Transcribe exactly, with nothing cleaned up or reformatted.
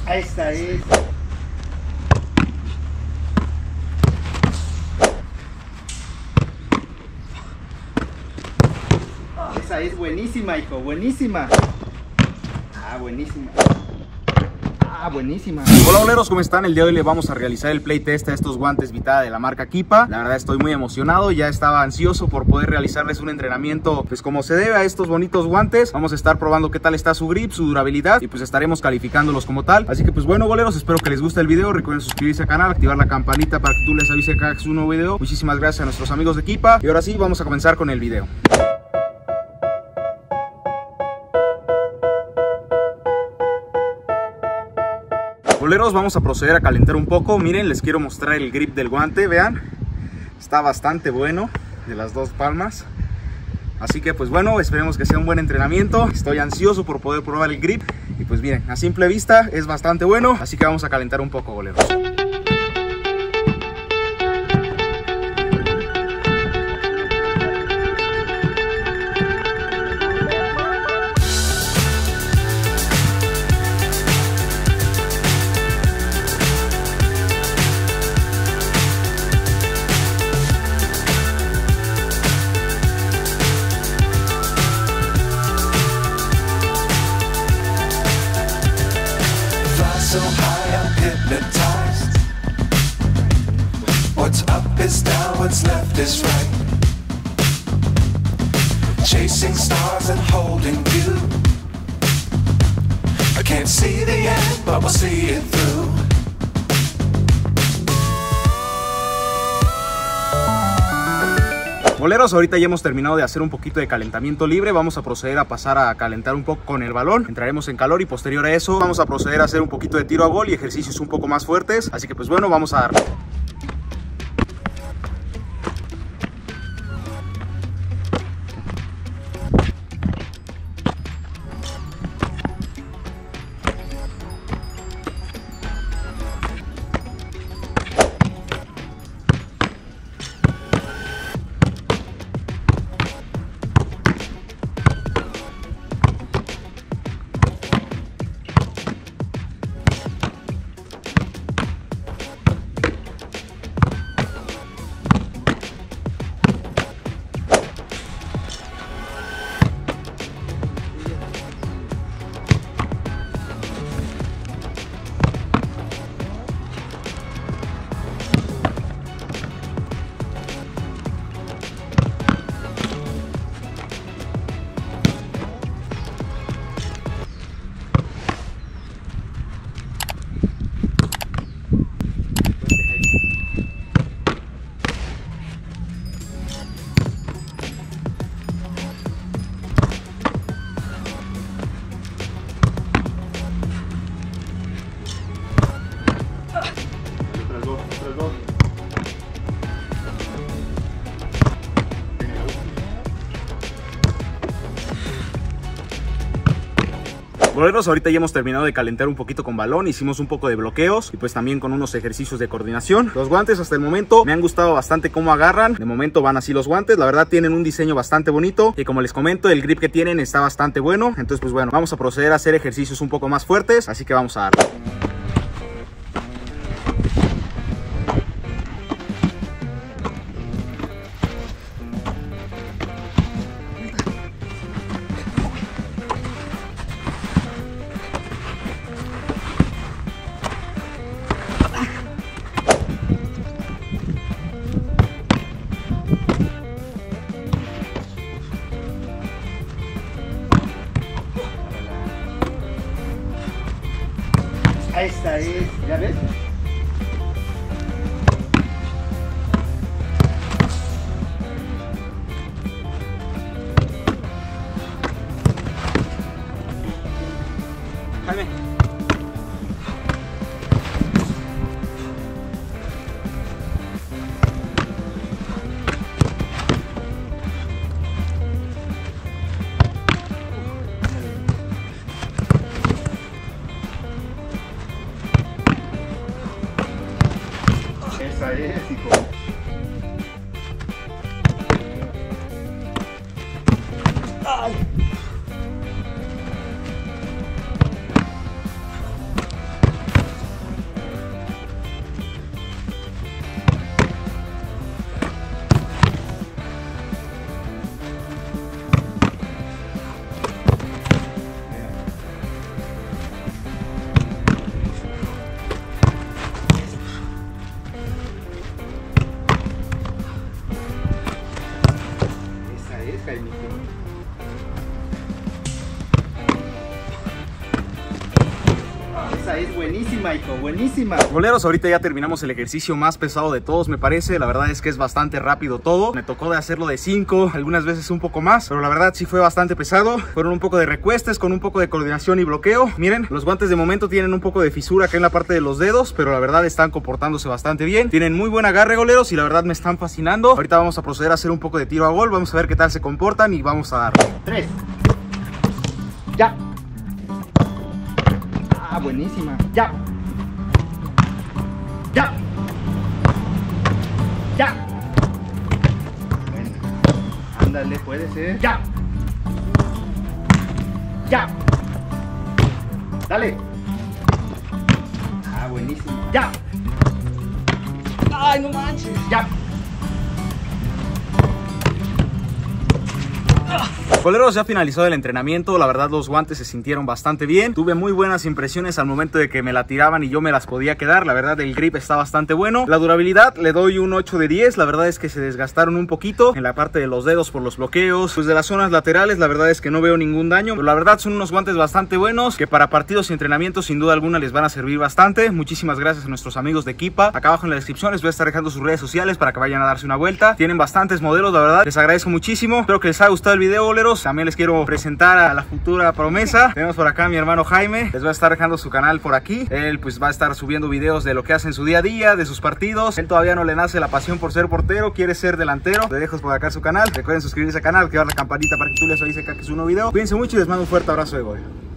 Esta es. Esa es buenísima, hijo, buenísima. Ah, buenísima. Ah, buenísima. Hola boleros, ¿cómo están? El día de hoy le vamos a realizar el playtest a estos guantes Vitada de la marca Kipa. La verdad estoy muy emocionado, ya estaba ansioso por poder realizarles un entrenamiento pues como se debe a estos bonitos guantes. Vamos a estar probando qué tal está su grip, su durabilidad y pues estaremos calificándolos como tal. Así que pues bueno boleros, espero que les guste el video. Recuerden suscribirse al canal, activar la campanita para que tú les avise cada que suba un nuevo video. Muchísimas gracias a nuestros amigos de Kipa. Y ahora sí, vamos a comenzar con el video. Boleros, vamos a proceder a calentar un poco. Miren, les quiero mostrar el grip del guante. Vean, está bastante bueno de las dos palmas. Así que pues bueno, esperemos que sea un buen entrenamiento. Estoy ansioso por poder probar el grip. Y pues miren, a simple vista es bastante bueno. Así que vamos a calentar un poco, boleros. So high, I'm hypnotized. What's up is down, what's left is right. Chasing stars and holding you. I can't see the end, but we'll see it through. Boleros, ahorita ya hemos terminado de hacer un poquito de calentamiento libre. Vamos a proceder a pasar a calentar un poco con el balón. Entraremos en calor y posterior a eso vamos a proceder a hacer un poquito de tiro a gol y ejercicios un poco más fuertes. Así que pues bueno, vamos a darle. Boleros, ahorita ya hemos terminado de calentar un poquito con balón, hicimos un poco de bloqueos y pues también con unos ejercicios de coordinación. Los guantes hasta el momento me han gustado bastante cómo agarran, de momento van así los guantes, la verdad tienen un diseño bastante bonito y como les comento el grip que tienen está bastante bueno. Entonces pues bueno, vamos a proceder a hacer ejercicios un poco más fuertes, así que vamos a darle. Esta es, ¿ya ves? Jaime. Esa es, hijo. Ay. Esa es buenísima, hijo, buenísima. Goleros, ahorita ya terminamos el ejercicio más pesado de todos, me parece. La verdad es que es bastante rápido todo. Me tocó de hacerlo de cinco, algunas veces un poco más, pero la verdad sí fue bastante pesado. Fueron un poco de recuestes con un poco de coordinación y bloqueo. Miren, los guantes de momento tienen un poco de fisura acá en la parte de los dedos, pero la verdad están comportándose bastante bien. Tienen muy buen agarre, goleros, y la verdad me están fascinando. Ahorita vamos a proceder a hacer un poco de tiro a gol. Vamos a ver qué tal se comportan y vamos a darle. Tres. Ya. Ah, buenísima. Ya. Ya. Ya. Bueno. Ándale, puede ser. Ya. Ya. Dale. Ah, buenísimo. Ya. Ay, no manches. Ya. Goleros, ya finalizó el entrenamiento. La verdad los guantes se sintieron bastante bien. Tuve muy buenas impresiones al momento de que me la tiraban y yo me las podía quedar. La verdad el grip está bastante bueno. La durabilidad le doy un ocho de diez. La verdad es que se desgastaron un poquito en la parte de los dedos por los bloqueos. Pues de las zonas laterales la verdad es que no veo ningún daño. Pero la verdad son unos guantes bastante buenos que para partidos y entrenamientos sin duda alguna les van a servir bastante. Muchísimas gracias a nuestros amigos de Keepa. Acá abajo en la descripción les voy a estar dejando sus redes sociales para que vayan a darse una vuelta. Tienen bastantes modelos, la verdad les agradezco muchísimo. Espero que les haya gustado el video, goleros. También les quiero presentar a la futura promesa. Tenemos por acá a mi hermano Jaime. Les voy a estar dejando su canal por aquí. Él pues va a estar subiendo videos de lo que hace en su día a día, de sus partidos. Él todavía no le nace la pasión por ser portero, quiere ser delantero. Le dejo por acá su canal. Recuerden suscribirse al canal, activar la campanita para que tú les avise que es un nuevo video. Cuídense mucho y les mando un fuerte abrazo de gol.